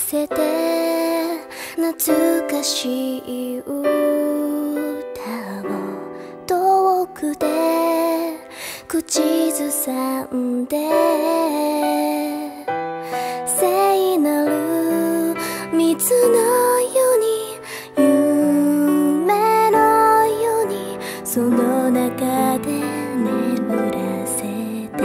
せて懐かしい歌を遠くで口ずさんで、聖なる水のように夢のようにその中で眠らせて、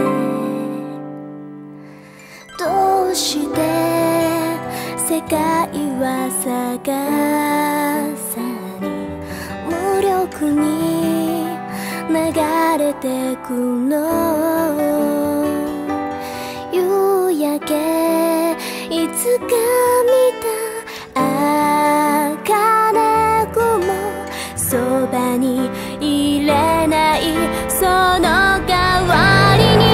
どうして世界は逆さに無力に流れてくの。夕焼けいつか見た茜雲、そばにいれないその代わりに、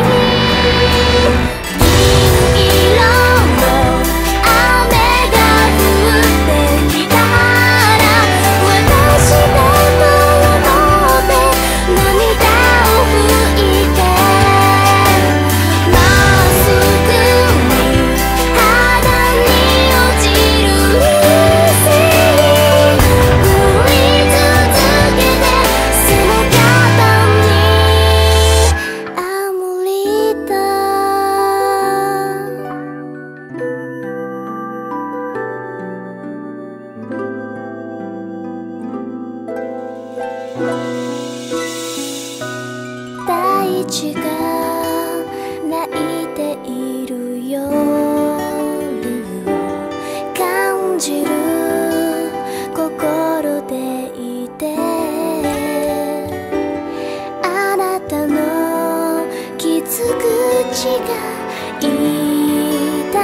大地が泣いている夜を感じる心でいて、あなたの傷口が痛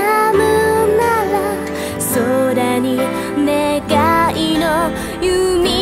むなら空に願いの弓